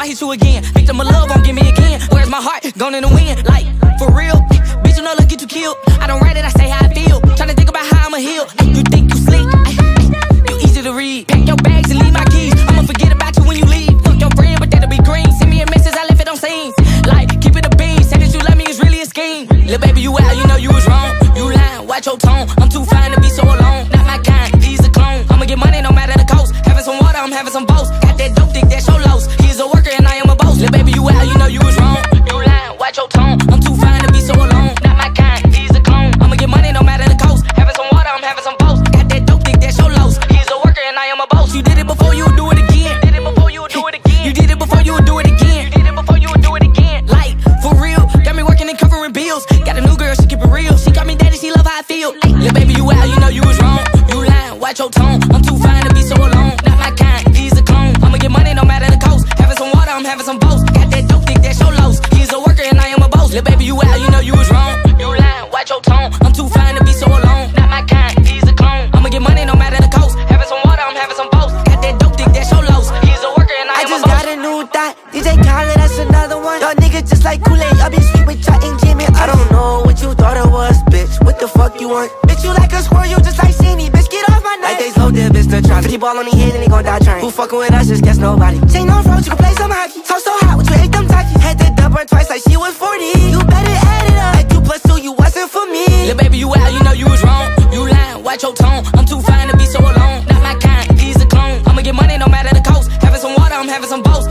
hit you again. Victim of love won't give me again. Where's my heart? Gone in the wind. Like, for real? Bitch, you know, look, get you killed. I don't write it, I say how I feel. Tryna think about how I'ma heal. You think you sleep? You easy to read. Pack your bags and leave my keys. I'ma forget about you when you leave. Fuck your friend, but that'll be green. Send me a message, I left it on scene. Like, keep it a beam. Say that you love me is really a scheme. Little baby, you out, you know you was wrong. You lying, watch your tone. I'm too fine to be so alone. Not my kind, he's a clone. I'ma get money no matter the cost. Having some water, I'm having some boast. Got that dope dick, that's your loss. He's a worker and I am a boss. Little baby, you out, you know you was wrong. You lying, watch your tone. I'm too fine to be so alone. Not my kind, he's a clone. I'ma get money no matter the cost. Having some water, I'm having some boast. Got that dope dick, that's your loss. He's a worker and I am a boss. You did it before, you would do it again. Did it before, you would do it again. You did it before, you would do it again. You did it before, you would do it again. Like, for real, got me working and covering bills. Got a new girl, she keep it real. She got me daddy, she love how I feel. Little baby, you out, you know you was wrong. You lying, watch your tone. I'm too fine to be so alone. Not my kind, he's a clone. I'ma get money no matter the cost. Having some water, I'm having some boast. Got that dope dick, that's your loss. He's a worker and I am a boss. Little baby, you out, you know you was wrong. You lying, watch your tone. I'm too fine to be so alone. Not my kind, he's a clone. I'ma get money no matter the cost. Having some water, I'm having some boast. Got that dope dick, that's your loss. He's a worker and I am a boss. I just got a new thought. DJ Khaled, that's another one. Y'all niggas just like Kool-Aid. I be sweet with y'all and Jimmy. I don't know what you thought it was, bitch. What the fuck you want? Bitch, you like a squirrel, you just like Sini. Bitch, get off my nuts. Like they slow their bitch to try. 50 ball on the head and they gon' die trying. Who fucking with us, just guess nobody. Chain on road, you can play some hockey. Talk so hot, what you ate them talkies. Had that dump her twice like she was 40. You better add it up. Like 2 + 2, you wasn't for me. Little baby, you out, you know you was wrong. You lying, watch your tone. I'm too fine to be so alone. Not my kind, he's a clone. I'ma get money no matter the cost. Having some water, I'm having some boast.